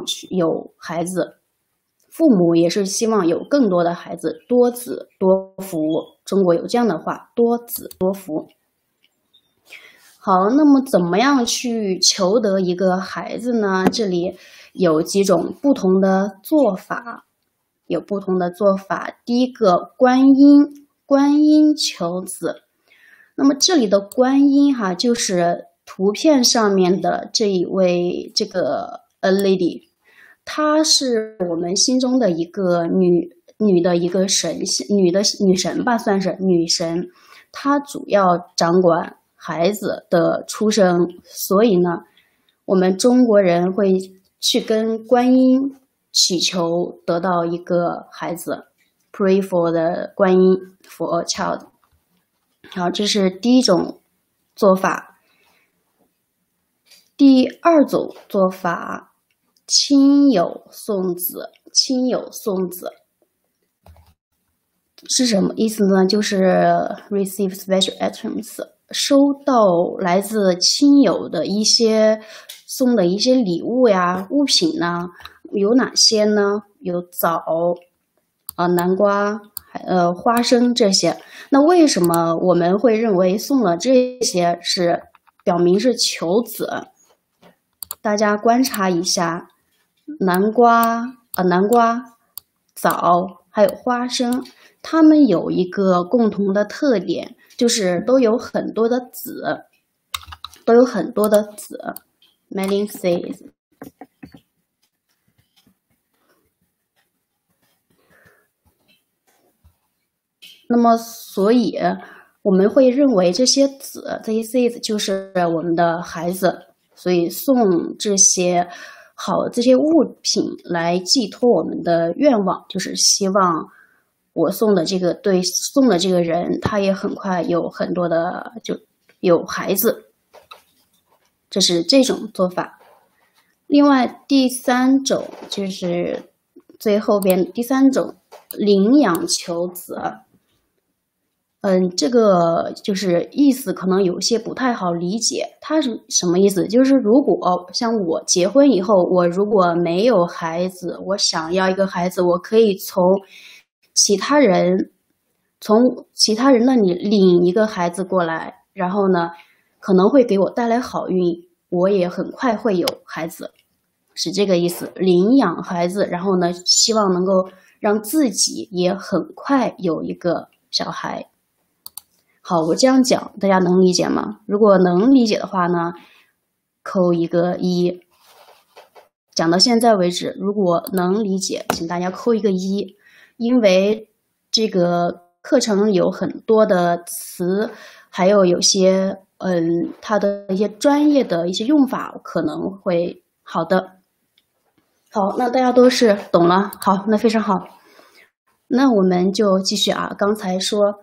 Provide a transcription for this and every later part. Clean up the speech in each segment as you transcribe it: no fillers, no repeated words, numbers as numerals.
有孩子，父母也是希望有更多的孩子，多子多福。中国有这样的话，多子多福。好，那么怎么样去求得一个孩子呢？这里有几种不同的做法，第一个，观音求子。那么这里的观音就是图片上面的这一位lady， 她是我们心中的一个女的一个神，女神吧，算是女神。她主要掌管孩子的出生，所以呢，我们中国人会去跟观音祈求得到一个孩子 ，pray for the 观音 for a child。好，这是第一种做法。第二种做法，亲友送子。是什么意思呢？就是 receive special items， 收到来自亲友的送的一些礼物呀、物品呢，有哪些呢？有枣南瓜花生这些。那为什么我们会认为送了这些是表明是求子？大家观察一下，南瓜、枣还有花生，它们有一个共同的特点，就是都有很多的籽。Melin says。那么，所以我们会认为这些seeds 就是我们的孩子，所以送这些物品来寄托我们的愿望，就是希望我送的这个人，他也很快有很多的就有孩子，这是这种做法。另外第三种就是最后边第三种，领养求子。这个就是意思可能有些不太好理解，它是什么意思？就是如果像我结婚以后，我如果没有孩子，我想要一个孩子，我可以从其他人那里领一个孩子过来，然后呢，可能会给我带来好运，我也很快会有孩子，是这个意思。领养孩子，然后呢，希望能够让自己也很快有一个小孩。好，我这样讲，大家能理解吗？如果能理解的话呢，扣一个1。讲到现在为止，如果能理解，请大家扣一个1，因为这个课程有很多的词，还有些它的一些专业的一些用法可能会好的。好，那大家都是懂了。好，那非常好。那我们就继续刚才说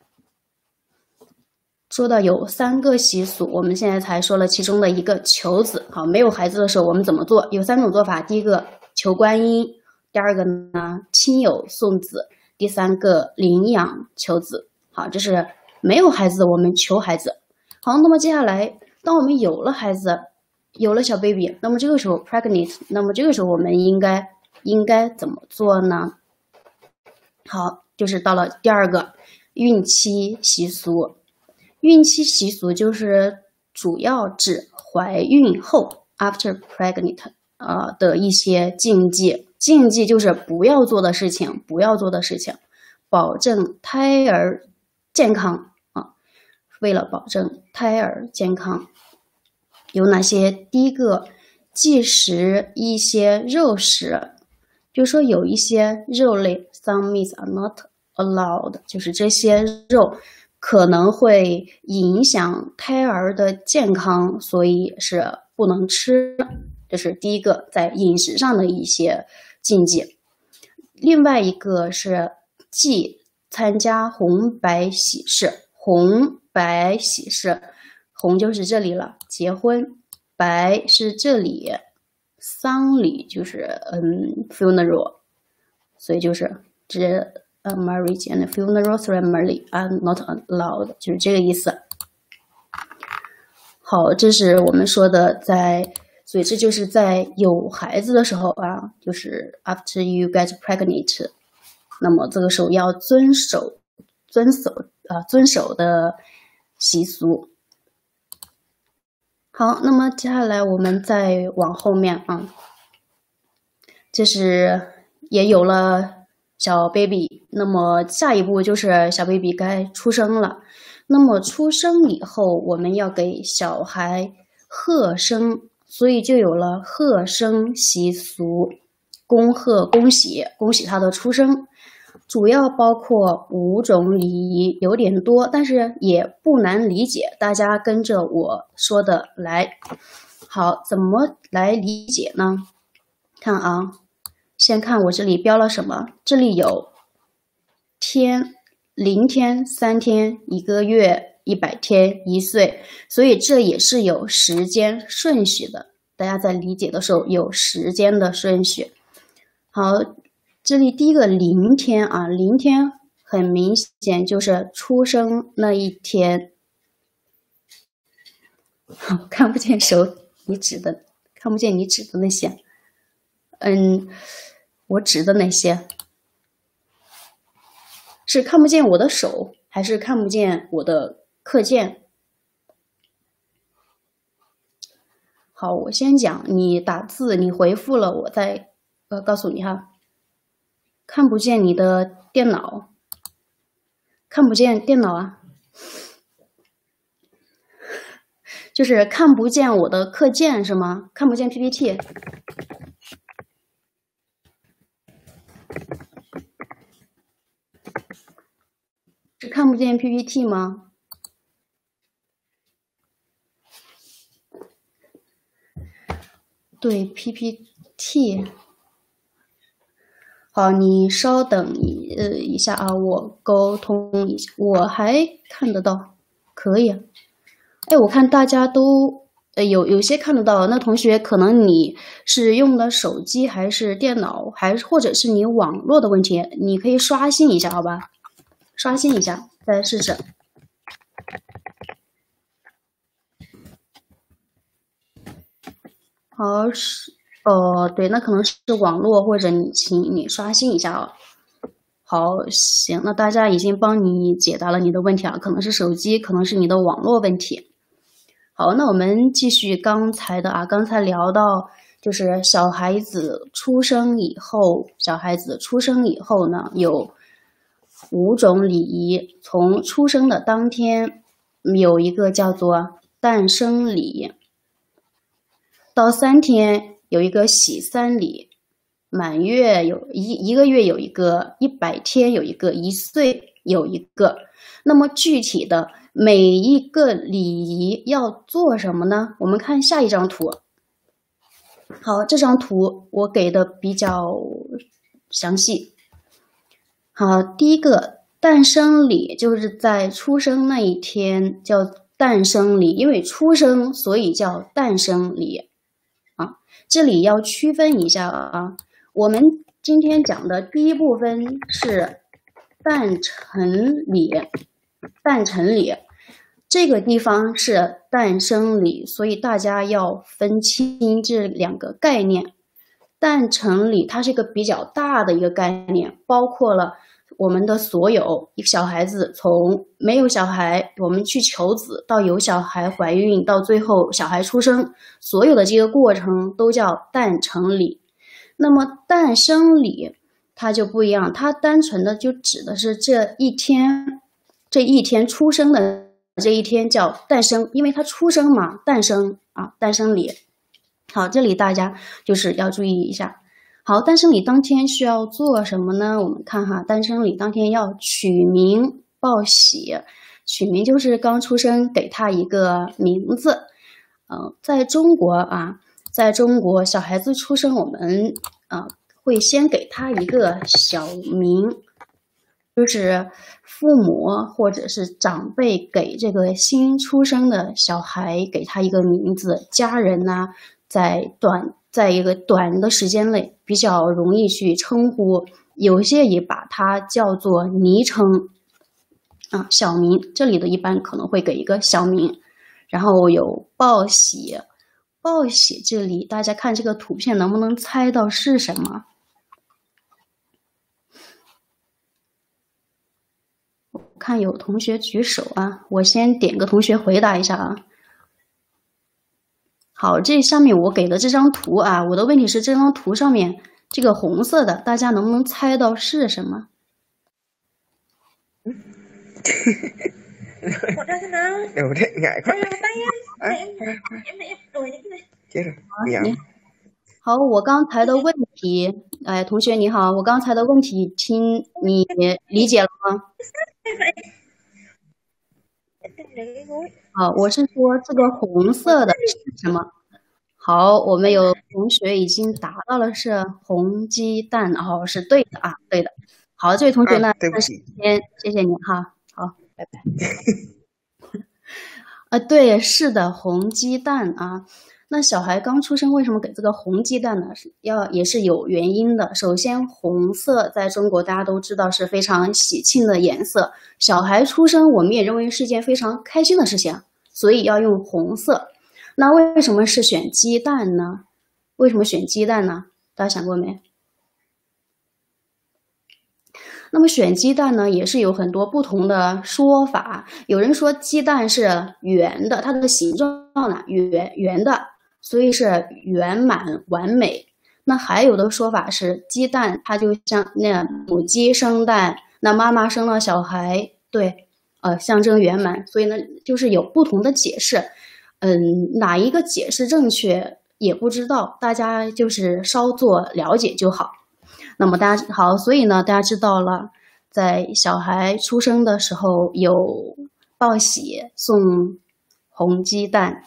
到有3个习俗，我们现在才说了其中的一个求子。好，没有孩子的时候我们怎么做？有3种做法。第一个求观音，第二个呢亲友送子，第三个领养求子。好，这是没有孩子我们求孩子。好，那么接下来当我们有了孩子，有了小 baby， 那么这个时候 pregnant， 那么这个时候我们应该怎么做呢？好，就是到了第二个孕期习俗。孕期习俗就是主要指怀孕后 after pregnant 的一些禁忌。禁忌就是不要做的事情，保证胎儿健康为了保证胎儿健康，有哪些？第一个，忌食一些肉食，就说有一些肉类 some meats are not allowed， 就是这些肉可能会影响胎儿的健康，所以是不能吃。这是第一个在饮食上的一些禁忌。另外一个是忌参加红白喜事。红白喜事，红就是这里了，结婚；白是这里，丧礼就是funeral， 所以就是marriage and funeral ceremony are not allowed， 就是这个意思。好，这是我们说的在所以这就是在有孩子的时候啊，就是 after you get pregnant， 那么这个时候要遵守的习俗。好，那么接下来我们再往后面啊，这是也有了小 baby， 那么下一步就是小 baby 该出生了。那么出生以后，我们要给小孩贺生，所以就有了贺生习俗，恭贺、恭喜他的出生。主要包括5种礼仪，有点多，但是也不难理解，大家跟着我说的来。好，怎么来理解呢？看啊，先看我这里标了什么，这里有天、0天、3天、1个月、100天、1岁，所以这也是有时间顺序的。大家在理解的时候有时间的顺序。好，这里第一个0天啊，0天很明显就是出生那一天。看不见你指的那些。我指的哪些？是看不见我的手，还是看不见我的课件？好，我先讲，你打字，你回复了，我再告诉你哈。看不见你的电脑，看不见电脑啊，就是看不见我的课件是吗？看不见 PPT。是看不见 PPT 吗？对 PPT。好，你稍等一下啊，我沟通一下，我还看得到，可以。哎，我看大家都有些看得到，那同学可能你是用的手机还是电脑，或者是你网络的问题，你可以刷新一下，好吧？刷新一下，再试试。好，对，那可能是网络，或者请你刷新一下啊。好，行，那大家已经帮你解答了你的问题啊，可能是手机，可能是你的网络问题。好，那我们继续刚才的啊，刚才聊到就是小孩子出生以后呢，有5种礼仪。从出生的当天，有一个叫做诞生礼，到3天有一个喜丧礼，满月有一个月有一个，100天有一个，1岁有一个。那么具体的每一个礼仪要做什么呢？我们看下一张图。好，这张图我给的比较详细。好，第一个诞生礼，就是在出生那一天叫诞生礼，因为出生所以叫诞生礼啊。这里要区分一下啊，我们今天讲的第一部分是诞辰礼，这个地方是诞生礼，所以大家要分清这2个概念。诞辰礼它是一个比较大的一个概念，包括了我们的所有小孩子，从没有小孩我们去求子，到有小孩怀孕，到最后小孩出生，所有的这个过程都叫诞辰礼。那么诞生礼它就不一样，它单纯的就指的是这一天出生的这一天叫诞生，因为它出生嘛，诞生礼。好，这里大家就是要注意一下。好，诞生礼当天需要做什么呢？我们看哈，诞生礼当天要取名报喜，取名就是刚出生给他一个名字。在中国小孩子出生，我们会先给他一个小名，就是父母或者是长辈给这个新出生的小孩给他一个名字，家人呢在一个短的时间内比较容易去称呼，有些也把它叫做昵称小名，这里的一般可能会给一个小名。然后有报喜、 报喜这里，大家看这个图片能不能猜到是什么？我看有同学举手啊，我先点个同学回答一下啊。好，这下面我给的这张图啊，我的问题是这张图上面这个红色的，大家能不能猜到是什么？ Một ra thế nào? Đồ đấy, ngại quá. Đây là tay em đổi những cái này. Chết rồi, nghèo. 好，我刚才的问题，哎，同学你好，我刚才的问题听你理解了吗？好，我是说这个红色的是什么？好，我们有同学已经答到了是红鸡蛋，哦，是对的啊，对的。好，这位同学呢，先谢谢你哈，好，拜拜。对，是的，红鸡蛋啊。那小孩刚出生，为什么给这个红鸡蛋呢？也是有原因的。首先，红色在中国大家都知道是非常喜庆的颜色，小孩出生我们也认为是件非常开心的事情，所以要用红色。那为什么是选鸡蛋呢？为什么选鸡蛋呢？大家想过没？那么选鸡蛋呢，也是有很多不同的说法。有人说鸡蛋是圆的，它的形状呢圆的，所以是圆满完美。那还有的说法是鸡蛋它就像那母鸡生蛋，那妈妈生了小孩，对，象征圆满。所以呢，就是有不同的解释。哪一个解释正确也不知道，大家就是稍作了解就好。那么大家好，所以呢，大家知道了，在小孩出生的时候有报喜送红鸡蛋，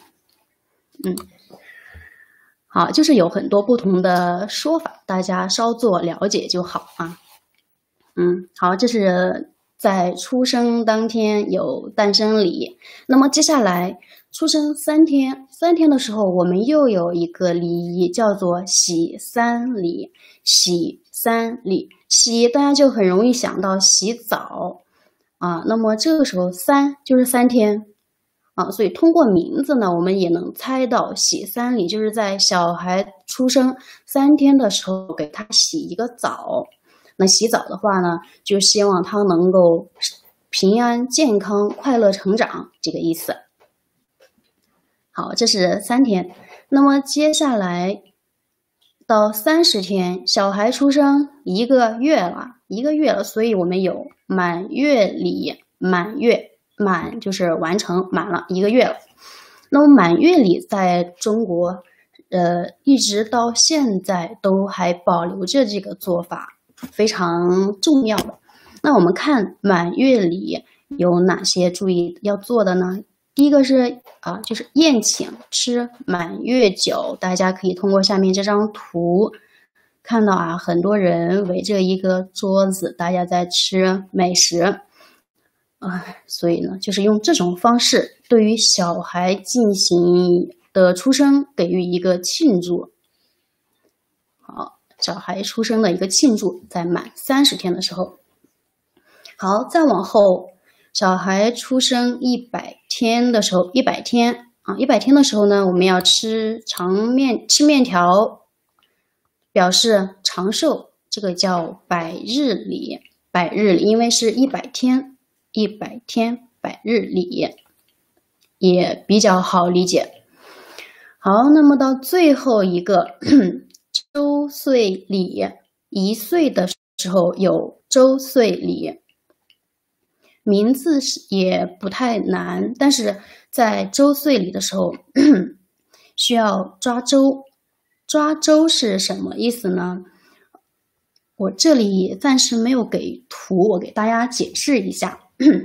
好，就是有很多不同的说法，大家稍作了解就好啊。好，这是在出生当天有诞生礼。那么接下来出生3天的时候，我们又有一个礼仪叫做洗三礼。洗三礼，洗大家就很容易想到洗澡啊。那么这个时候3就是3天啊，所以通过名字呢，我们也能猜到洗三礼就是在小孩出生3天的时候给他洗一个澡。那洗澡的话呢，就希望他能够平安、健康、快乐成长，这个意思。好，这是3天。那么接下来到30天，小孩出生1个月了，所以我们有满月礼。满就是完成，满了1个月了。那么满月礼在中国，一直到现在都还保留着这个做法，非常重要的。那我们看满月礼有哪些注意要做的呢？第一个是就是宴请吃满月酒，大家可以通过下面这张图看到很多人围着一个桌子，大家在吃美食所以呢，就是用这种方式对于小孩进行的出生给予一个庆祝。好，小孩出生的一个庆祝，在满30天的时候。好，再往后，小孩出生100天的时候，100天的时候呢，我们要吃面条，表示长寿，这个叫百日礼。因为是100天百日礼，也比较好理解。好，那么到最后一个周岁礼，1岁的时候有周岁礼。名字也不太难，但是在周岁礼的时候需要抓周。抓周是什么意思呢？我这里暂时没有给图，我给大家解释一下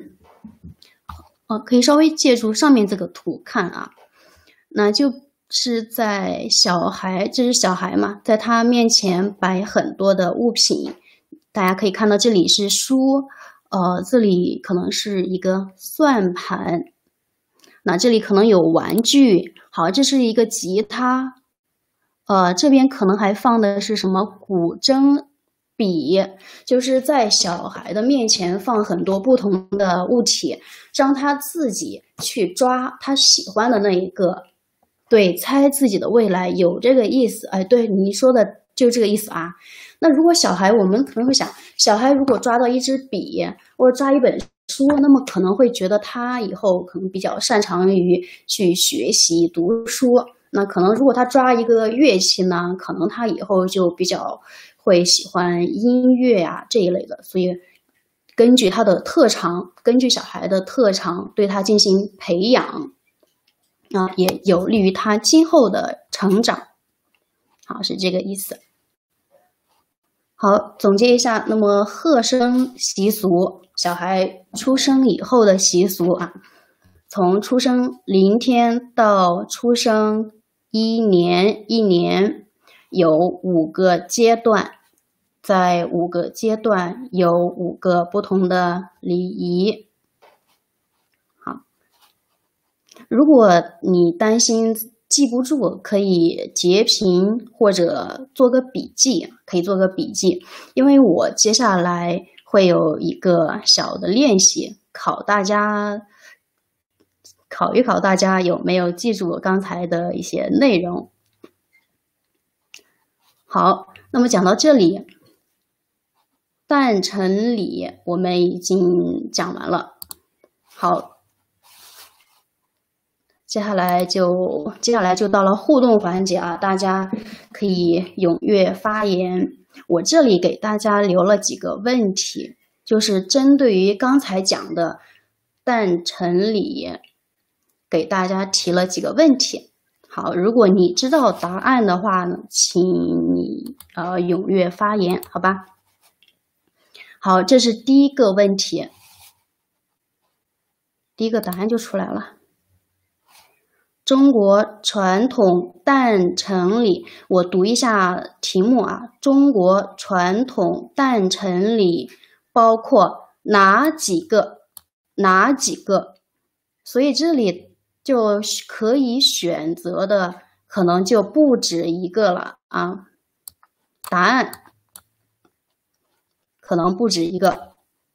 可以稍微借助上面这个图看那就是在这是小孩嘛，在他面前摆很多的物品，大家可以看到这里是书，这里可能是一个算盘，那这里可能有玩具，好，这是一个吉他，这边可能还放的是什么古筝笔，就是在小孩的面前放很多不同的物体，让他自己去抓他喜欢的那一个对，猜自己的未来有这个意思。哎，对你说的就这个意思啊。那如果小孩，我们可能会想，小孩如果抓到一支笔或者抓一本书，那么可能会觉得他以后可能比较擅长于去学习读书。那可能如果他抓一个乐器呢，可能他以后就比较会喜欢音乐啊这一类的。所以根据他的特长，根据小孩的特长对他进行培养也有利于他今后的成长。好，是这个意思。好，总结一下，那么贺生习俗，小孩出生以后的习俗啊，从出生0天到出生1年有5个阶段，在5个阶段有5个不同的礼仪。好，如果你担心记不住，可以截屏或者做个笔记，因为我接下来会有一个小的练习，考一考大家有没有记住刚才的一些内容。好，那么讲到这里，诞辰礼我们已经讲完了。好，接下来就到了互动环节啊，大家可以踊跃发言。我这里给大家留了几个问题，就是针对于刚才讲的诞辰礼，给大家提了几个问题。好，如果你知道答案的话呢，请你踊跃发言，好吧？好，这是第一个问题，第一个答案就出来了。中国传统诞辰礼，我读一下题目啊。中国传统诞辰礼包括哪几个？所以这里就可以选择的可能就不止一个了啊。答案可能不止一个。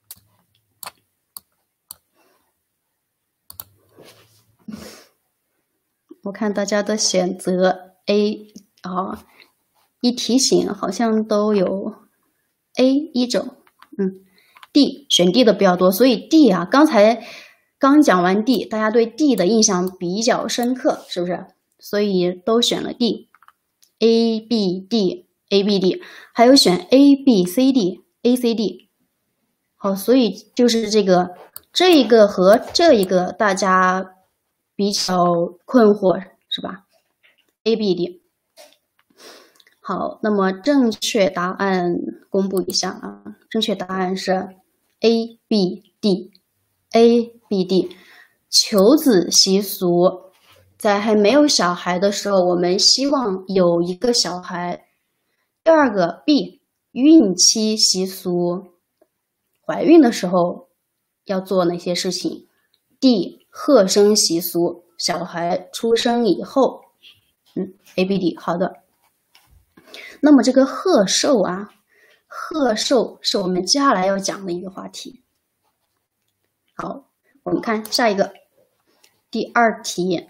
我看大家的选择 A 一提醒好像都有 A 一种，D 选 D 的比较多，所以 D 啊，刚讲完 D， 大家对 D 的印象比较深刻，是不是？所以都选了 D。A B D，A B D， 还有选 A B C D，A C D。好，所以就是这一个和这一个大家比较困惑，是吧 ？A B D。好，那么正确答案公布一下啊，正确答案是 A B D。A B D。求子习俗，在还没有小孩的时候，我们希望有一个小孩。第二个 B， 孕期习俗，怀孕的时候要做哪些事情？ D， 贺生习俗，小孩出生以后。A B D， 好的。那么这个贺寿啊，贺寿是我们接下来要讲的一个话题。好，我们看下一个，第二题，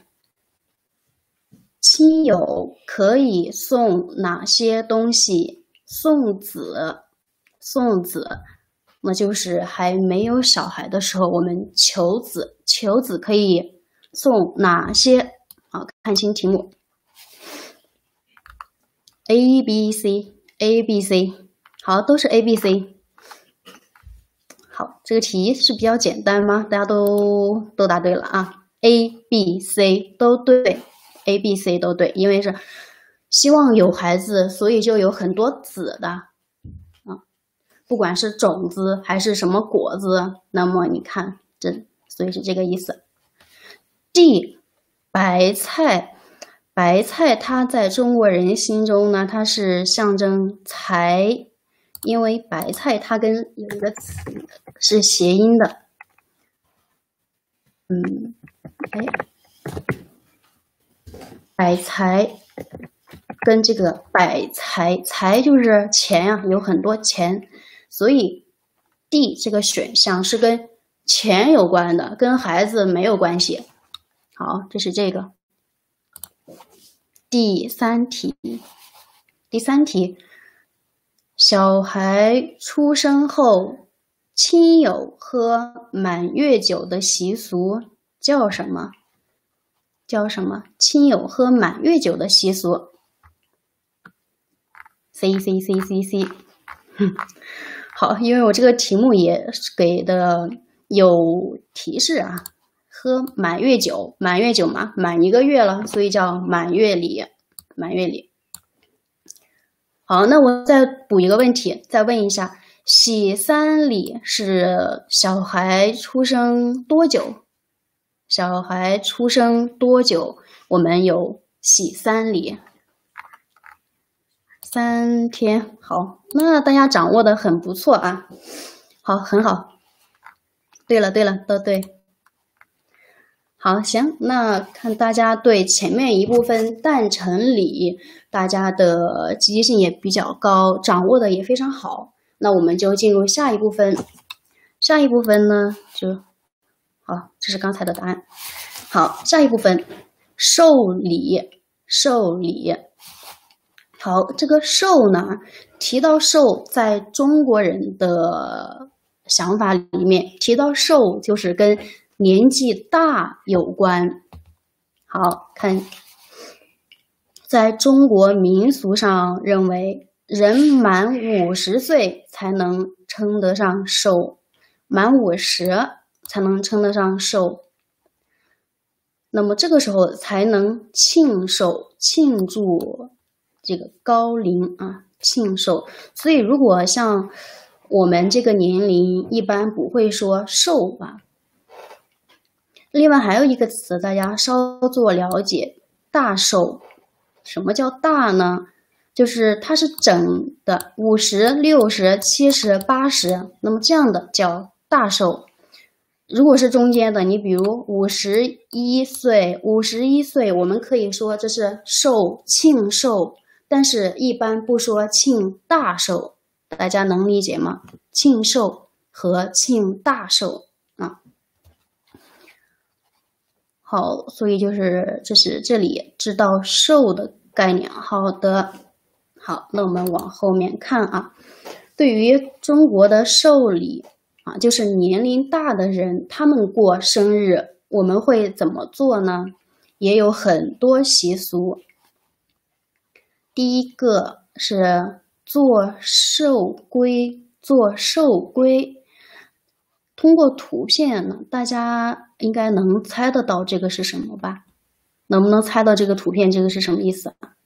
亲友可以送哪些东西？送子，那就是还没有小孩的时候，我们求子可以送哪些？好，看清题目。A B C， 好，都是 A B C。好，这个题是比较简单吗？大家都答对了啊 ，A B C 都对 ，A B C 都对，因为是希望有孩子，所以就有很多子的不管是种子还是什么果子，那么你看所以是这个意思。D， 白菜它在中国人心中呢，它是象征财，因为白菜它跟有一个词是谐音的。百财跟这个百财就是钱啊，有很多钱，所以 D 这个选项是跟钱有关的，跟孩子没有关系。好，这是这个。 第三题，小孩出生后，亲友喝满月酒的习俗叫什么？亲友喝满月酒的习俗。C。好，因为我这个题目也给的有提示啊，喝满月酒嘛，满1个月了，所以叫满月礼。好，那我再补一个问题，再问一下，洗三礼是小孩出生多久？我们有洗三礼。3天。好，那大家掌握的很不错啊。好，很好。对了，都对。好，行，那看大家对前面一部分诞辰礼，大家的积极性也比较高，掌握的也非常好。那我们就进入下一部分。下一部分呢，好，这是刚才的答案。好，下一部分，寿礼。好，这个寿呢，提到寿，在中国人的想法里面，提到寿就是跟年纪大有关。好，看，在中国民俗上认为，人满50岁才能称得上寿，满50才能称得上寿。那么这个时候才能庆寿，庆祝这个高龄啊，庆寿。所以如果像我们这个年龄，一般不会说寿吧。另外还有一个词，大家稍作了解，大寿。什么叫大呢？就是它是整的，50、60、70、80，那么这样的叫大寿。如果是中间的，你比如51岁，我们可以说这是寿，庆寿。但是一般不说庆大寿，大家能理解吗？庆寿和庆大寿啊。好，所以这是这里知道寿的概念。好的，好，那我们往后面看啊。对于中国的寿礼啊，就是年龄大的人，他们过生日，我们会怎么做呢？也有很多习俗。第一个是做寿龟，通过图片呢，大家应该能猜得到这个是什么吧？能不能猜到这个图片这个是什么意思啊？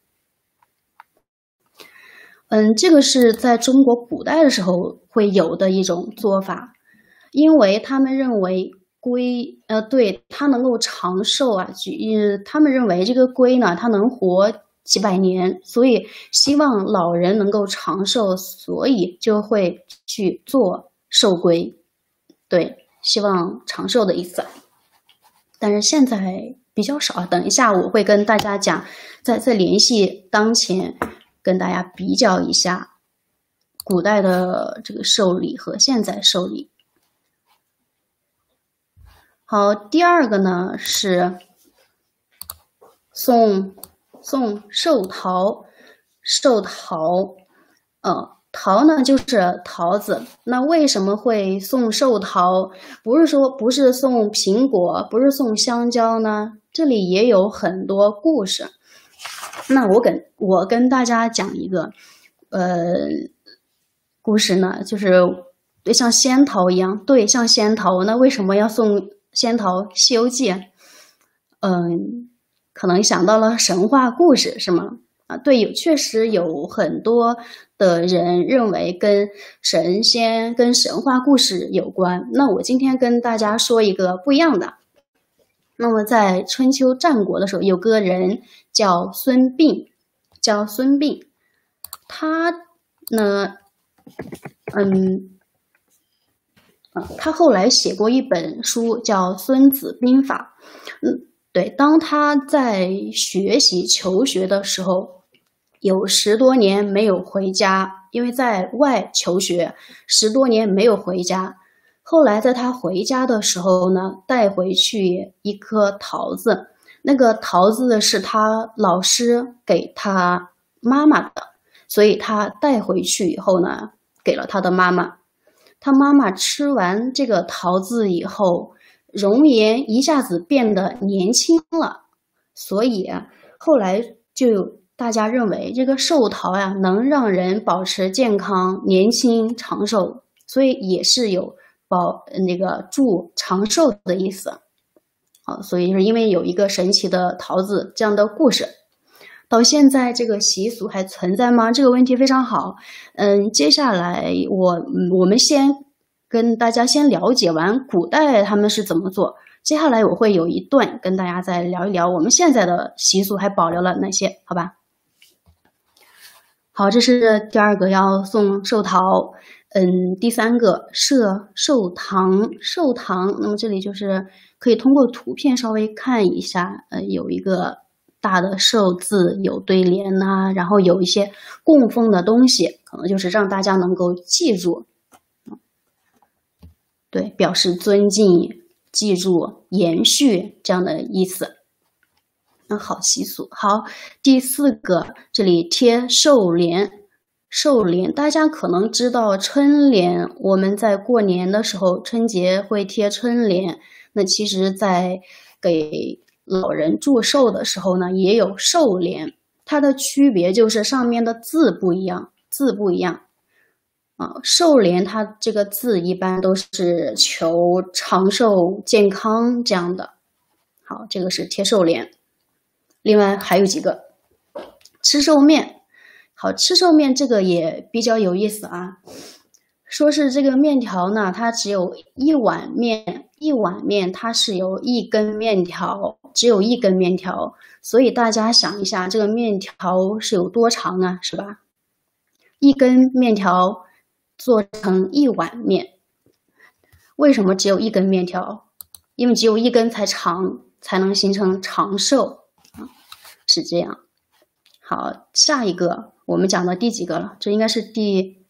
这个是在中国古代的时候会有的一种做法，因为他们认为龟，对，它能够长寿啊，他们认为这个龟呢，它能活几百年，所以希望老人能够长寿，所以就会去做寿龟，对，希望长寿的意思。但是现在比较少，等一下我会跟大家讲，再联系当前，跟大家比较一下古代的这个寿礼和现在寿礼。好，第二个呢是送寿桃，桃呢就是桃子。那为什么会送寿桃？不是送苹果，不是送香蕉呢？这里也有很多故事。那我跟大家讲一个故事呢，就是像仙桃一样，对，像仙桃。那为什么要送仙桃？《西游记》可能想到了神话故事是吗？啊，对，确实有很多的人认为跟神仙、跟神话故事有关。那我今天跟大家说一个不一样的。那么在春秋战国的时候，有个人叫孙膑，他呢，他后来写过一本书叫《孙子兵法》。对，当他在求学的时候，有10多年没有回家，因为在外求学10多年没有回家。后来在他回家的时候呢，带回去一颗桃子。 那个桃子是他老师给他妈妈的，所以他带回去以后呢，给了他的妈妈。他妈妈吃完这个桃子以后，容颜一下子变得年轻了，所以后来就大家认为这个寿桃呀，能让人保持健康、年轻、长寿，所以也是有祝长寿的意思。好，所以是因为有一个神奇的桃子这样的故事。到现在这个习俗还存在吗？这个问题非常好。接下来我们先跟大家先了解完古代他们是怎么做，接下来我会有一段跟大家再聊一聊我们现在的习俗还保留了哪些，好吧？好，这是第2个要送寿桃。第3个设寿堂，寿堂，那么这里就是可以通过图片稍微看一下，有一个大的寿字，有对联呐，然后有一些供奉的东西，可能就是让大家能够记住，对，表示尊敬、记住、延续这样的意思。好，习俗。好，第4个，这里贴寿联。寿联，大家可能知道春联，我们在过年的时候，春节会贴春联。那其实在给老人祝寿的时候呢，也有寿联，它的区别就是上面的字不一样，寿联它这个字一般都是求长寿健康这样的。好，这个是贴寿联。另外还有几个吃寿面。好，吃寿面这个也比较有意思啊。说是这个面条呢，它只有一碗面它是由一根面条，只有一根面条，所以大家想一下，这个面条是有多长呢？是吧？一根面条做成一碗面，为什么只有一根面条？因为只有一根才长，才能形成长寿，是这样。好，下一个我们讲到第几个了？这应该是第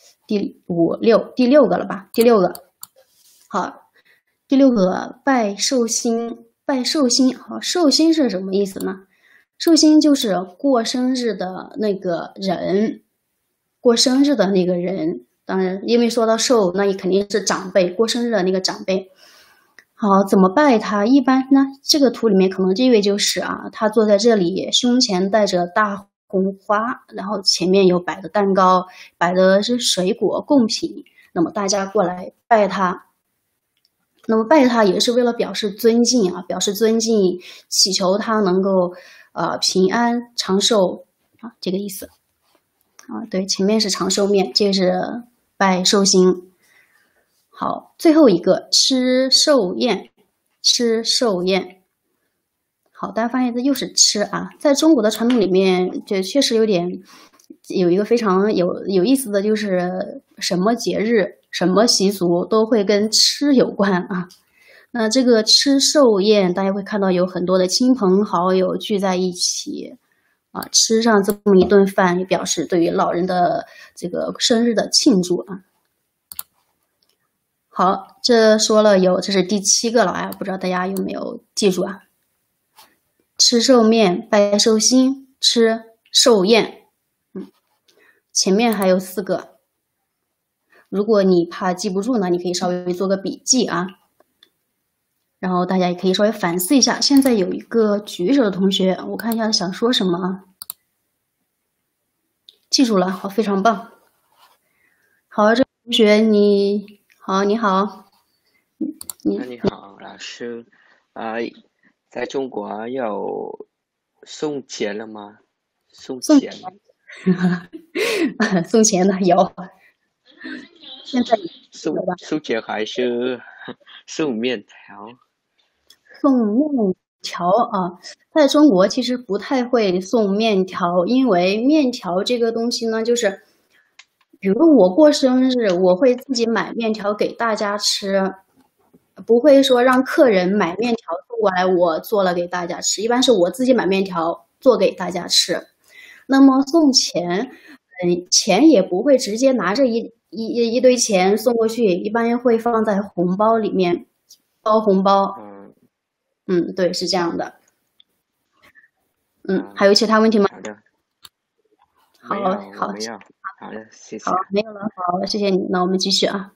六个了吧？第6个。好，第6个拜寿星。好，寿星是什么意思呢？寿星就是过生日的那个人，当然，因为说到寿，那也肯定是长辈，过生日的那个长辈。好，怎么拜他？一般呢，这个图里面可能这位就是他坐在这里，胸前带着大红花，然后前面有摆的蛋糕，摆的是水果贡品。那么大家过来拜他，那么拜他也是为了表示尊敬祈求他能够平安长寿这个意思对，前面是长寿面，这个是拜寿星。好，最后一个吃寿宴。好，大家发现这又是吃在中国的传统里面，这确实有一个非常有意思的，就是什么节日、什么习俗都会跟吃有关那这个吃寿宴，大家会看到有很多的亲朋好友聚在一起吃上这么一顿饭，也表示对于老人的这个生日的庆祝好，这是第7个了不知道大家有没有记住吃寿面、拜寿星、吃寿宴。前面还有4个，如果你怕记不住呢，你可以稍微做个笔记然后大家也可以稍微反思一下。现在有一个举手的同学，我看一下想说什么记住了，好，非常棒。好，这位同学你好。 你好，老师在中国有送钱了吗？送钱送钱的有，现在送钱还是送面条？ 送面条在中国其实不太会送面条，因为面条这个东西呢，就是比如我过生日，我会自己买面条给大家吃，不会说让客人买面条送过来我做了给大家吃，一般是我自己买面条做给大家吃。那么送钱钱也不会直接拿着一堆钱送过去，一般会放在红包里面包红包。对，是这样的。 还有其他问题吗？ 好的， 好， 没有， 好， 我没有。好的，谢谢。 好，没有了，好，谢谢你。那我们继续啊。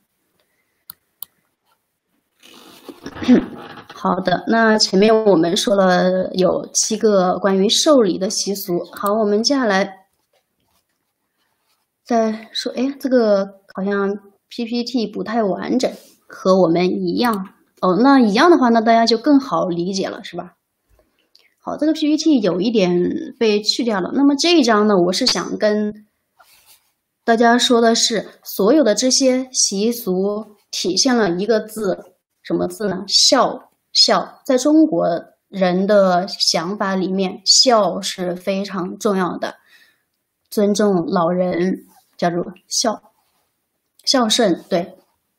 好的，那前面我们说了有7个关于寿礼的习俗。好，我们接下来再说，哎，这个好像 PPT 不太完整，和我们一样。哦，那一样的话，那大家就更好理解了，是吧？好，这个 PPT 有一点被去掉了。那么这一章呢，我是想跟大家说的是，所有的这些习俗体现了一个字，什么字呢？孝。孝，在中国人的想法里面，孝是非常重要的，尊重老人叫做孝，孝顺。对，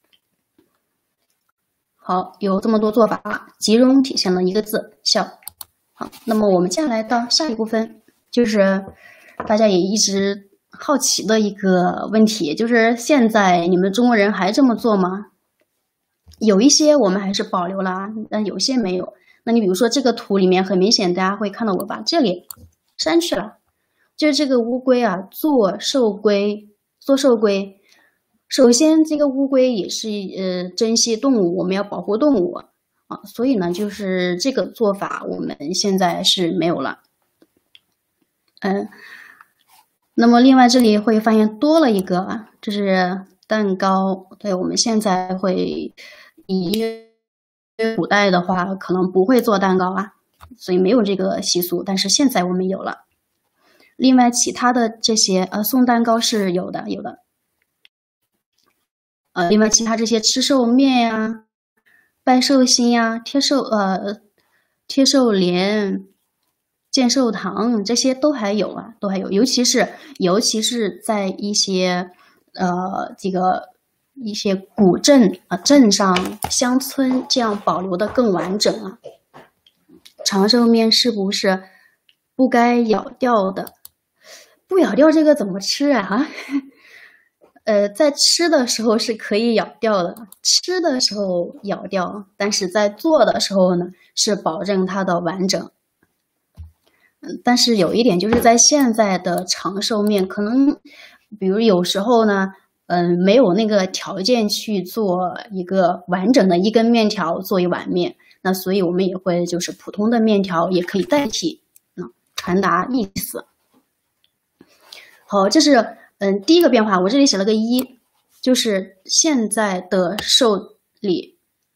好，有这么多做法，集中体现了一个字，孝。好，那么我们接下来到下一部分，就是大家也一直好奇的一个问题，就是现在你们中国人还这么做吗？有一些我们还是保留了啊，但有些没有。那你比如说这个图里面，很明显大家会看到我把这里删去了，就是这个乌龟啊，做寿龟。首先这个乌龟也是珍稀动物，我们要保护动物啊，所以呢，就是这个做法我们现在是没有了。那么另外这里会发现多了一个啊，这是蛋糕。对，我们现在会以古代的话可能不会做蛋糕啊，所以没有这个习俗，但是现在我们有了。另外其他的这些送蛋糕是有的。另外其他这些吃寿面呀、拜寿星呀、贴寿联、建寿堂，这些都还有啊，尤其是在一些一些古镇镇上乡村，这样保留的更完整啊。长寿面是不是不该咬掉的？不咬掉这个怎么吃啊？在吃的时候是可以咬掉的，吃的时候咬掉，但是在做的时候呢，是保证它的完整。但是有一点就是在现在的长寿面，可能比如有时候呢，没有那个条件去做一个完整的一根面条做一碗面，那所以我们也会就是普通的面条也可以代替，传达意思。好，这是第一个变化，我这里写了个1，就是现在的寿礼，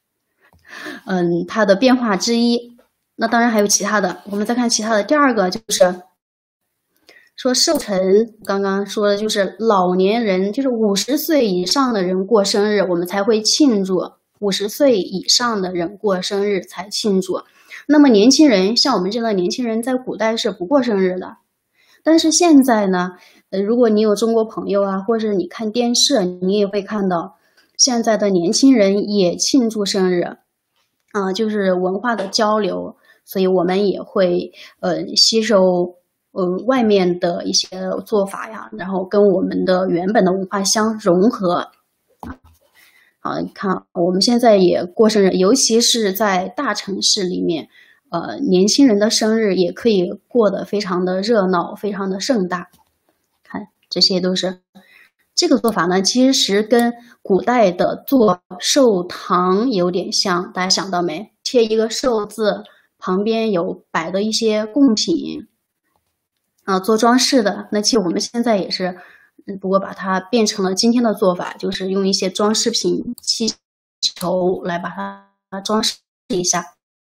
它的变化之一。那当然还有其他的，我们再看其他的。第二个就是说寿辰，刚刚说的就是老年人，就是50岁以上的人过生日，我们才会庆祝。50岁以上的人过生日才庆祝。那么年轻人，像我们这样的年轻人，在古代是不过生日的。但是现在呢，如果你有中国朋友啊，或者你看电视，你也会看到现在的年轻人也庆祝生日啊，就是文化的交流，所以我们也会吸收外面的一些做法呀，然后跟我们的原本的文化相融合。你看我们现在也过生日，尤其是在大城市里面，年轻人的生日也可以过得非常的热闹，非常的盛大。看，这些都是这个做法呢，其实跟古代的做寿堂有点像，大家想到没？贴一个寿字，旁边有摆的一些贡品做装饰的。那其实我们现在也是，不过把它变成了今天的做法，就是用一些装饰品、气球来把它装饰一下。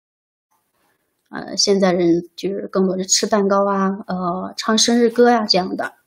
现在人就是更多是吃蛋糕啊，唱生日歌呀这样的。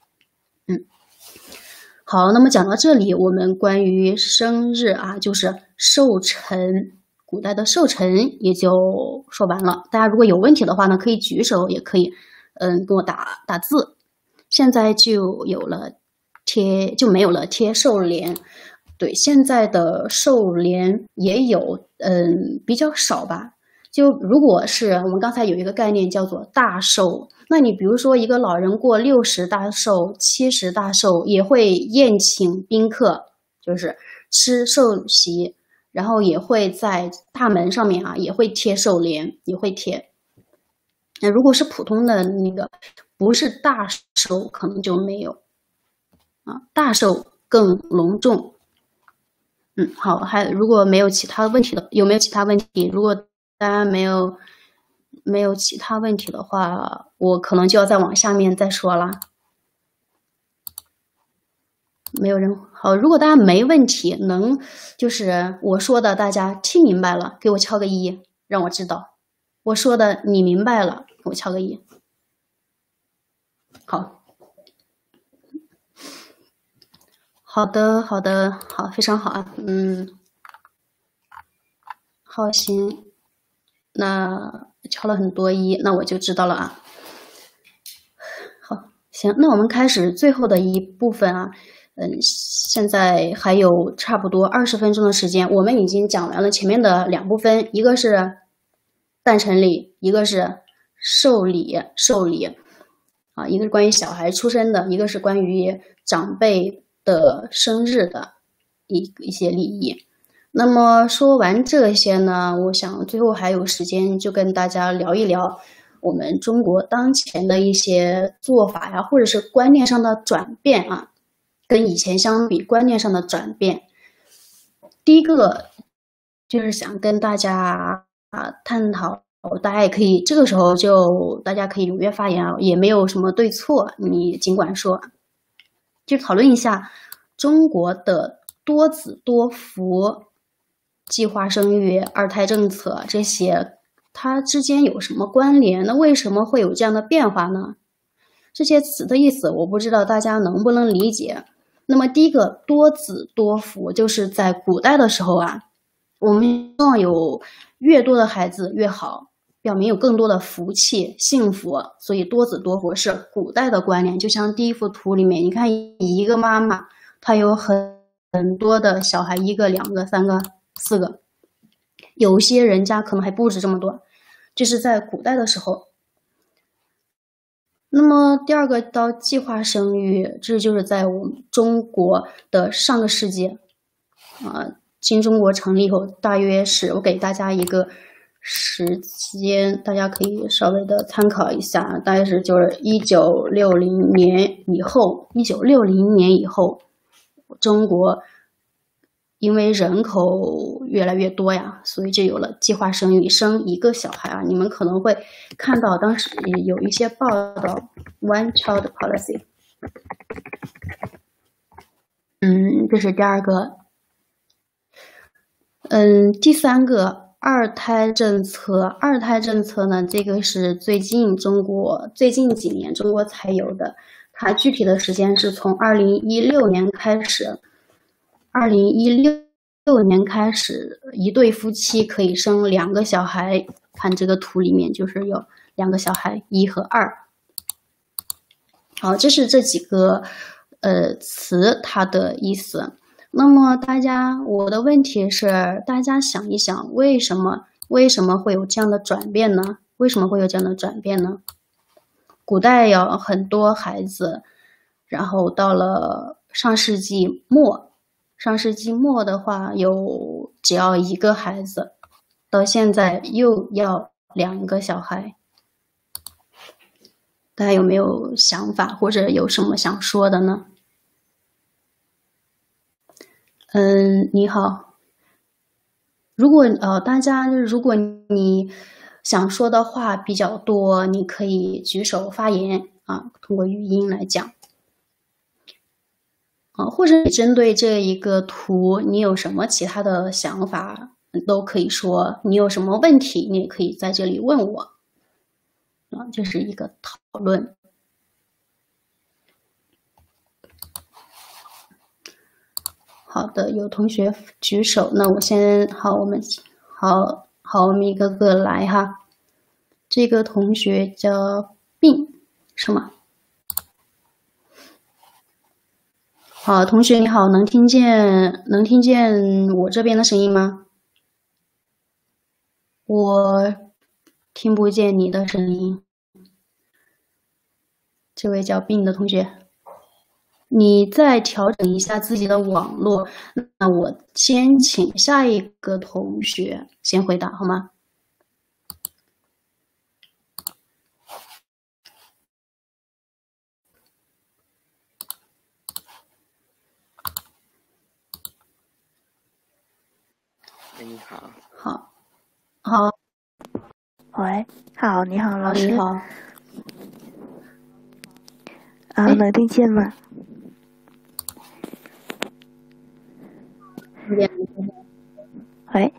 好，那么讲到这里，我们关于生日啊，就是寿辰，古代的寿辰也就说完了。大家如果有问题的话呢，可以举手，也可以跟我打字。现在就没有了贴寿联。对，现在的寿联也有比较少吧。就如果是我们刚才有一个概念叫做大寿，那你比如说一个老人过60大寿、70大寿，也会宴请宾客，就是吃寿席，然后也会在大门上面也会贴寿联，也会贴。 那如果是普通的那个，不是大寿，可能就没有啊，大寿更隆重。好，如果没有其他问题的，有没有其他问题？如果大家没有其他问题的话，我可能就要再往下面再说了。没有人好，如果大家没问题，就是我说的大家听明白了，给我敲个一，让我知道我说的你明白了，给我敲个一。好的，好，非常好啊，好，行，那敲了很多一，那我就知道了啊。好，行，那我们开始最后的一部分啊。现在还有差不多20分钟的时间，我们已经讲完了前面的2部分，一个是诞辰礼，一个是寿礼啊，一个是关于小孩出生的，一个是关于长辈的生日的一些礼仪。那么说完这些呢，我想最后还有时间就跟大家聊一聊我们中国当前的一些做法呀，或者是观念上的转变啊。跟以前相比，观念上的转变，第一个就是想跟大家探讨，大家也可以这个时候就大家可以踊跃发言啊，也没有什么对错，你尽管说，就讨论一下中国的多子多福、计划生育、二胎政策这些，它之间有什么关联？那为什么会有这样的变化呢？这些词的意思我不知道大家能不能理解。那么第一个多子多福，就是在古代的时候啊，我们希望有越多的孩子越好，表明有更多的福气幸福，所以多子多福是古代的观念。就像第一幅图里面，你看一个妈妈，她有很多的小孩，1个、2个、3个、4个，有些人家可能还不止这么多，这是在古代的时候。那么第二个到计划生育，这就是在我们中国的上个世纪新中国成立后，大约是我给大家一个时间，大家可以稍微的参考一下，大概是就是1960年以后，1960年以后，中国因为人口越来越多呀，所以就有了计划生育，生1个小孩啊。你们可能会看到当时有一些报道 ，one child policy。这是第二个。第三个二胎政策。二胎政策呢，这个是最近几年中国才有的，它具体的时间是从2016年开始。2016年开始，一对夫妻可以生2个小孩。看这个图里面，就是有2个小孩，1和2。好，这是这几个词它的意思。那么我的问题是，大家想一想，为什么会有这样的转变呢？为什么会有这样的转变呢？古代有很多孩子，然后到了上世纪末的话，只要1个孩子，到现在又要2个小孩。大家有没有想法，或者有什么想说的呢？你好。如果你想说的话比较多，你可以举手发言啊，通过语音来讲。或者你针对这一个图，你有什么其他的想法，都可以说。你有什么问题，你也可以在这里问我。这是一个讨论。好的，有同学举手，那我先我们一个个来哈。这个同学叫病，是吗？好，同学你好，能听见我这边的声音吗？我听不见你的声音。这位叫病的同学，你再调整一下自己的网络。那我先请下一个同学先回答好吗？ 哎，你好， 好，好， 喂，好，你好，老师。 你好。 能听见吗？喂。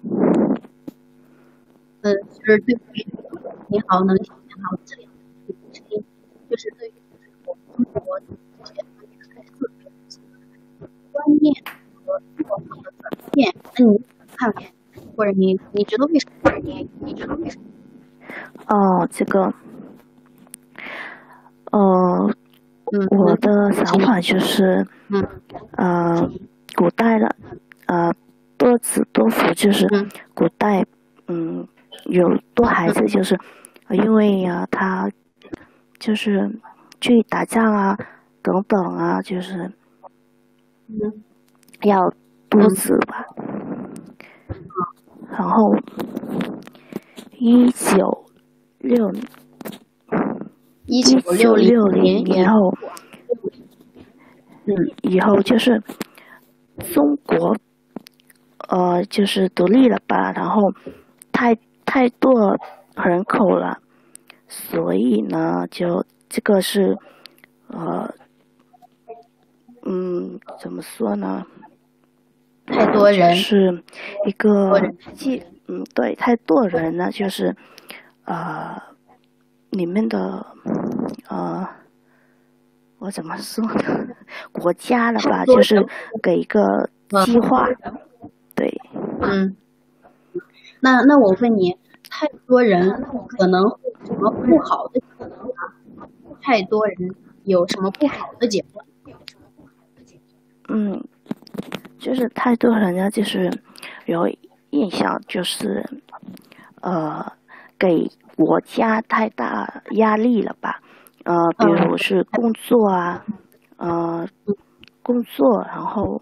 就是对于你好，能听见好这里声音，就是对于我中国这些孩子观念和做法的转变，那你看法，或者你觉得为什么？你觉得为什么？ 这个，我的想法就是，古代的，多子多福，就是古代，有多孩子，就是因为呀，他就是去打仗啊，等等啊，就是要多子吧。然后1960年后，以后就是中国，就是独立了吧，然后太多人口了，所以呢，就这个是，怎么说呢？ 太多人是一个对，太多人了，就是里面的我怎么说呢？国家了吧，就是给一个计划，对。 那我问你，太多人可能会有什么不好的结果呢？太多人有什么不好的结果？ 就是太多人呢，就是有印象，就是给国家太大压力了吧？比如是工作啊，工作，然后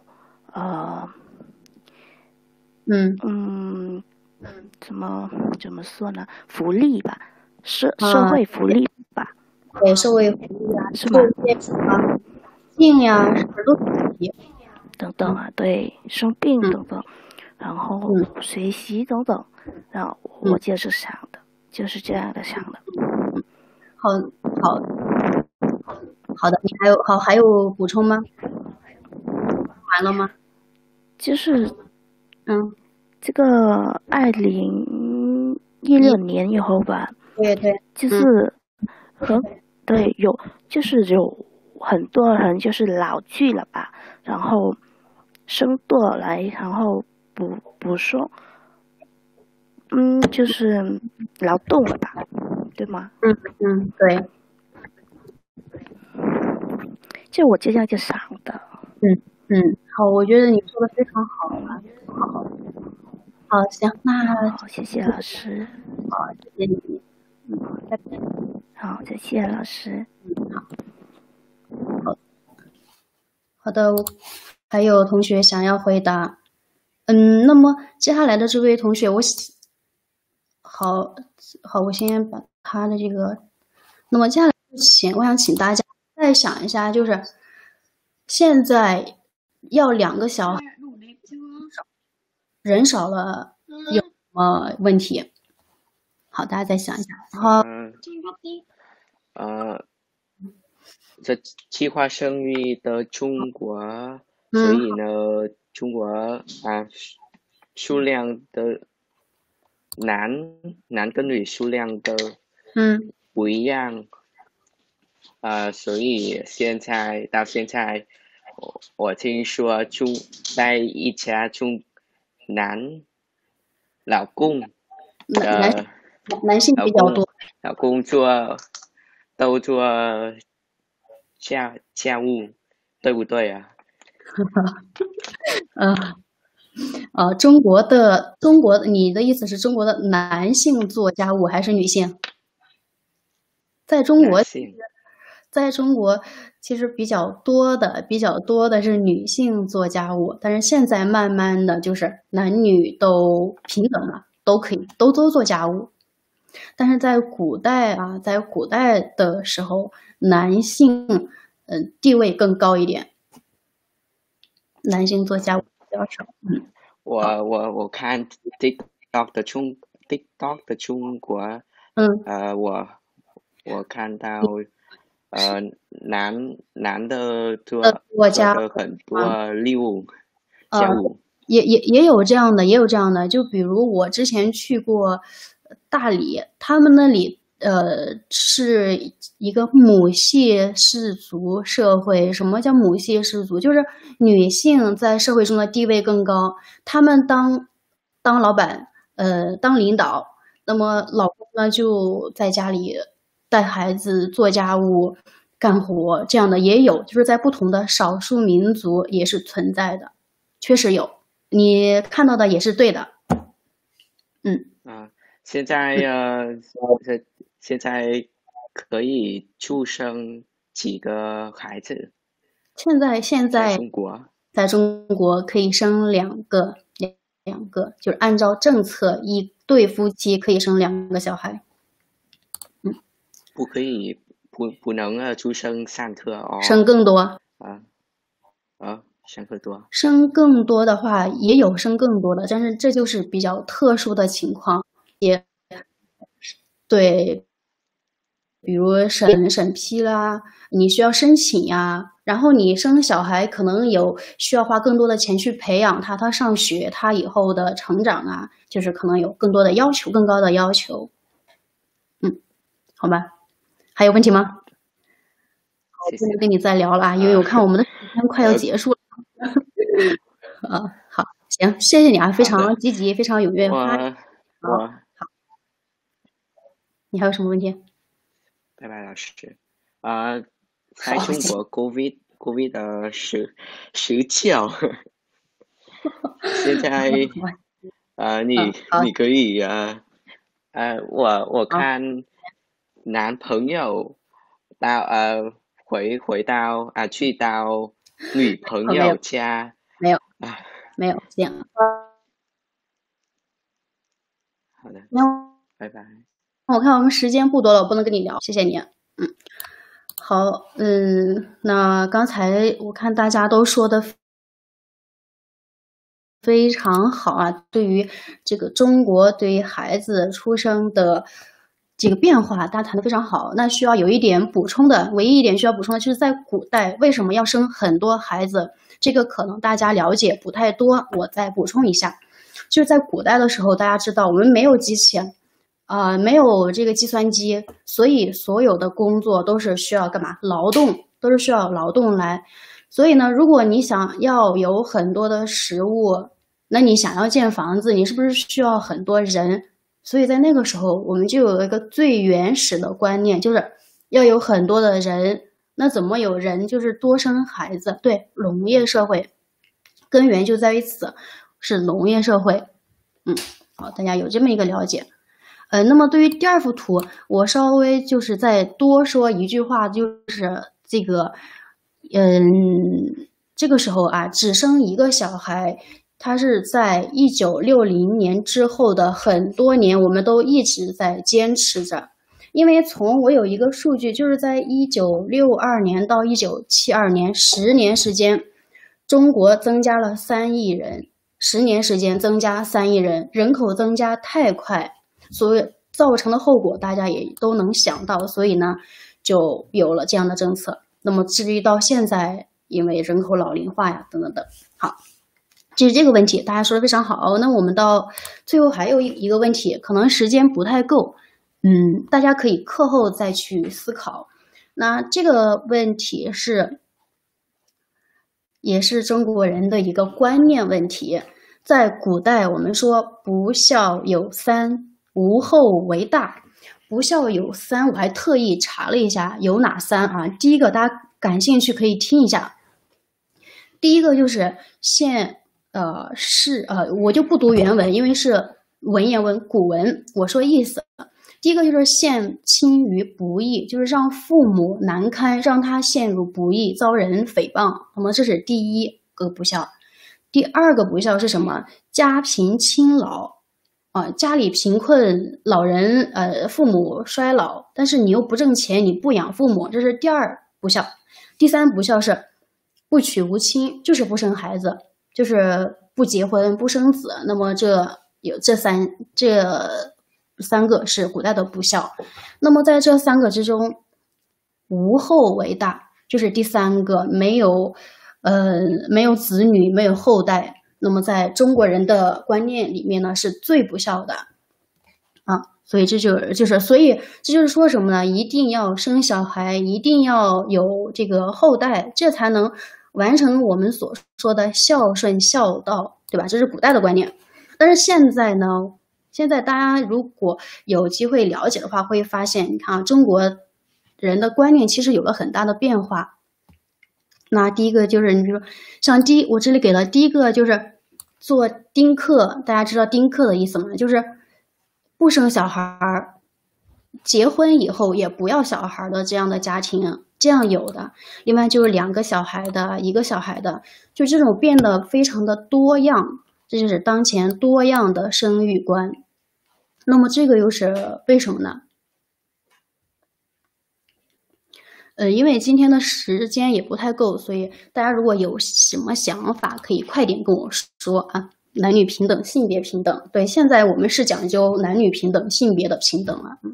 怎么说呢？福利吧，社会福利吧。 对，社会福利啊， 是吗？ 病呀，是不是都是问题？ 等等啊，对，生病等等，然后学习等等，然后我就是想的，就是这样的想的。 好的，你还有补充吗？完了吗？ 就是这个2016年以后吧， 对， 就是对有很多人就是老去了吧，然后生多来，然后补说，就是劳动了吧，对吗？ 对。 就我这样就想的。 好，我觉得你说的非常好啊，好，行，那好，谢谢老师。 好，谢谢你。拜拜。 好，再见，老师。 好的，还有同学想要回答。那么接下来的这位同学，我先把他的这个。那么接下来我想请大家再想一下，就是现在要2个小孩，人少了有什么问题？好，大家再想一下。 这计划生育的中国，所以呢，中国数量的男跟女数量的不一样，所以到现在，我听说在一家男性比较多， 老公都做家务，对不对啊？ 中国的，你的意思是中国的男性做家务还是女性？在中国其实比较多的是女性做家务，但是现在慢慢的就是男女都平等了，都可以都做家务。但是在古代的时候，男性地位更高一点，男性做家务比较少。 我看 TikTok 的中国，我看到男的做很多溜跳舞。 也有这样的，也有这样的。就比如我之前去过大理，他们那里是一个母系氏族社会。什么叫母系氏族？就是女性在社会中的地位更高，他们当老板，当领导，那么老公呢就在家里带孩子、做家务、干活，这样的也有，就是在不同的少数民族也是存在的，确实有。你看到的也是对的， 现在可以出生几个孩子？ 现在在中国可以生两个，就是按照政策，一对夫妻可以生2个小孩。 不能出生3个哦。 生更多生更多的话也有生更多的，但是这就是比较特殊的情况，也对，比如审批啦，你需要申请呀，然后你生小孩可能需要花更多的钱去培养他上学，他以后的成长啊，就是可能有更多的要求，更高的要求。好吧，还有问题吗？我不能跟你再聊了，因为我看我们的时间快要结束了。好，行，谢谢你啊，非常积极，非常踊跃发言。好，你还有什么问题？ 拜拜，老师。在中国 COVID 的时效，现在你可以我看男朋友去到女朋友家。 没有这样。 好的，拜拜。 我看我们时间不多了，我不能跟你聊，谢谢你。好，那刚才我看大家都说的非常好啊，对于这个中国对于孩子出生的这个变化，大家谈得非常好。那需要有一点补充的，唯一一点需要补充的就是在古代为什么要生很多孩子，这个可能大家了解不太多，我再补充一下。就是在古代的时候，大家知道我们没有机器，没有这个计算机，所以所有的工作都是需要干嘛？劳动，都是需要劳动来。所以呢，如果你想要有很多的食物，那你想要建房子，你是不是需要很多人？所以在那个时候，我们就有一个最原始的观念，就是要有很多的人。那怎么有人？就是多生孩子。对，农业社会，根源就在于此，是农业社会。好，大家有这么一个了解。那么对于第2幅图，我稍微就是再多说一句话，就是这个，这个时候啊，只生1个小孩，它是在1960年之后的很多年，我们都一直在坚持着。因为我有一个数据，就是在1962年到1972年10年时间，中国增加了3亿人，10年时间增加3亿人，人口增加太快，所以造成的后果大家也都能想到，所以呢就有了这样的政策。那么至于到现在，因为人口老龄化呀等等等。好，这是这个问题，大家说的非常好。那我们到最后还有一个问题，可能时间不太够，大家可以课后再去思考。那这个问题也是中国人的一个观念问题。在古代我们说不孝有3，无后为大。不孝有3，我还特意查了一下有哪3啊。第一个大家感兴趣可以听一下。第一个就是我就不读原文，因为是文言文古文，我说意思。第一个就是陷亲于不义，就是让父母难堪，让他陷入不义，遭人诽谤。那么这是第1个不孝。第2个不孝是什么？家贫亲老，家里贫困，老人父母衰老，但是你又不挣钱，你不养父母，这是第2不孝。第3不孝是不娶无亲，就是不生孩子。 就是不结婚不生子，那么这三个是古代的不孝。那么在这三个之中，无后为大，就是第三个没有子女，没有后代。那么在中国人的观念里面呢，是最不孝的啊。所以这就是说什么呢？一定要生小孩，一定要有这个后代，这才能完成我们所说的孝顺孝道，对吧？这是古代的观念。但是现在呢，现在大家如果有机会了解的话，会发现，你看啊，中国人的观念其实有了很大的变化。那第一个就是，你比如说像我这里给了第一个就是做丁克，大家知道丁克的意思吗？就是不生小孩，结婚以后也不要小孩的这样的家庭，这样有的。另外就是2个小孩的，1个小孩的，就这种变得非常的多样，这就是当前多样的生育观。那么这个又是为什么呢？因为今天的时间也不太够，所以大家如果有什么想法，可以快点跟我说啊。男女平等，性别平等，对，现在我们是讲究男女平等，性别的平等了。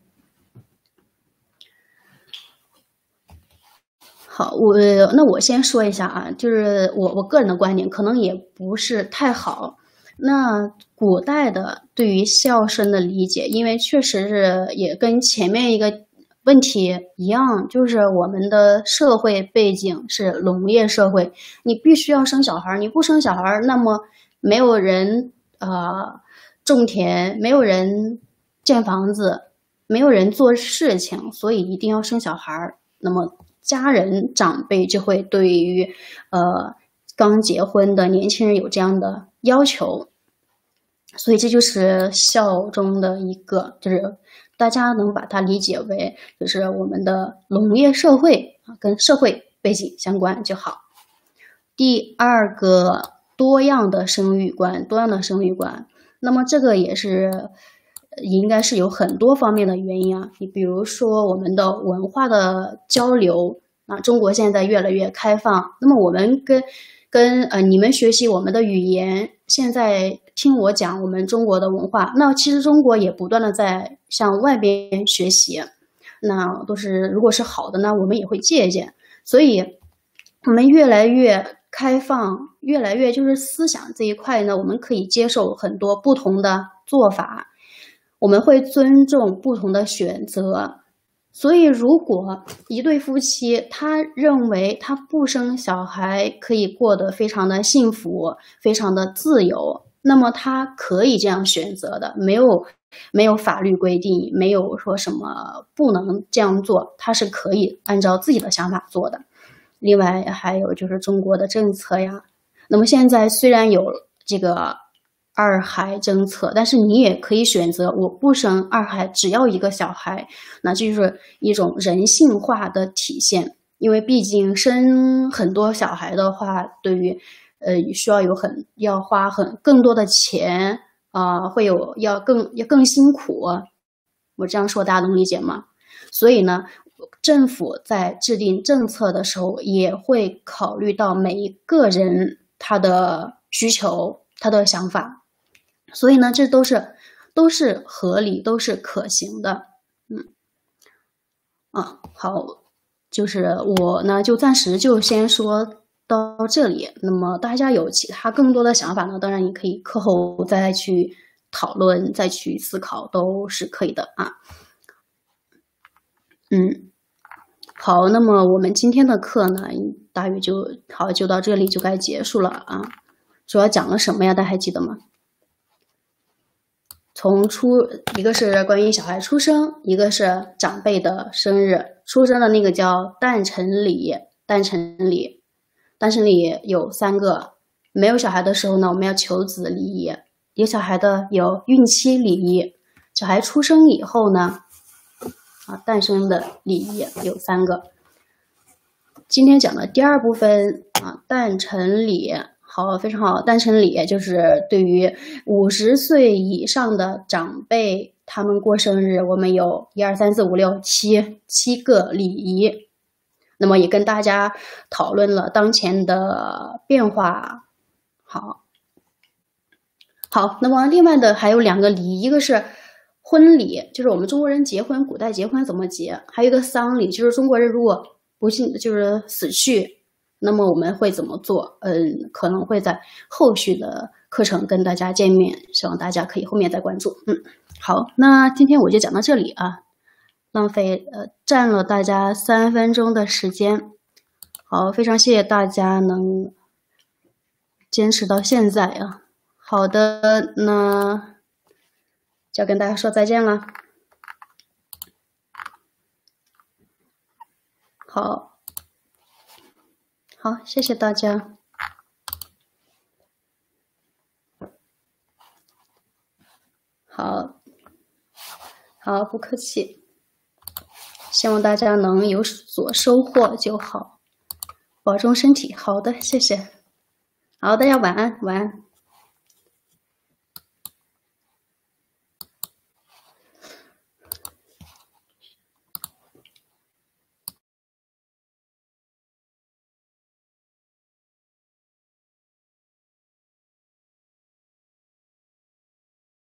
好，那我先说一下啊，就是我个人的观点，可能也不是太好。那古代的对于孝顺的理解，因为确实是也跟前面一个问题一样，就是我们的社会背景是农业社会，你必须要生小孩，你不生小孩，那么没有人种田，没有人建房子，没有人做事情，所以一定要生小孩。那么家人长辈就会对于刚结婚的年轻人有这样的要求，所以这就是孝中的一个，就是大家能把它理解为就是我们的农业社会跟社会背景相关就好。第二个，多样的生育观，那么这个也应该是有很多方面的原因啊。你比如说我们的文化的交流啊，中国现在越来越开放，那么我们跟你们学习我们的语言，现在听我讲我们中国的文化，那其实中国也不断的在向外边学习，那都是如果是好的呢，我们也会借鉴，所以我们越来越开放，越来越就是思想这一块呢，我们可以接受很多不同的做法，我们会尊重不同的选择。所以如果一对夫妻他认为他不生小孩可以过得非常的幸福，非常的自由，那么他可以这样选择的，没有法律规定，没有说什么不能这样做，他是可以按照自己的想法做的。另外还有就是中国的政策呀，那么现在虽然有这个2孩政策，但是你也可以选择我不生2孩，只要1个小孩，那这就是一种人性化的体现。因为毕竟生很多小孩的话，对于需要花更多的钱要更辛苦。我这样说大家能理解吗？所以呢，政府在制定政策的时候也会考虑到每一个人他的需求，他的想法，所以呢，这都是合理，都是可行的。好，就是我呢就暂时就先说到这里。那么大家有其他更多的想法呢，当然你可以课后再去讨论，再去思考，都是可以的啊。好，那么我们今天的课呢，大约就到这里就该结束了啊。主要讲了什么呀？大家还记得吗？一个是关于小孩出生，一个是长辈的生日。出生的那个叫诞辰礼，诞辰礼有3个。没有小孩的时候呢，我们要求子礼仪；有小孩的有孕期礼仪。小孩出生以后呢，诞生的礼仪有3个。今天讲的第2部分诞辰礼。好，非常好。诞辰礼就是对于50岁以上的长辈，他们过生日，我们有1、2、3、4、5、6、7个礼仪。那么也跟大家讨论了当前的变化， 好，那么另外的还有2个礼仪，一个是婚礼，就是我们中国人结婚，古代结婚怎么结？还有一个丧礼，就是中国人如果不幸就是死去，那么我们会怎么做？可能会在后续的课程跟大家见面，希望大家可以后面再关注。好，那今天我就讲到这里啊，占了大家3分钟的时间。好，非常谢谢大家能坚持到现在啊。好的，那就要跟大家说再见了。好，谢谢大家。好，不客气。希望大家能有所收获就好，保重身体。好的，谢谢。好，大家晚安，晚安。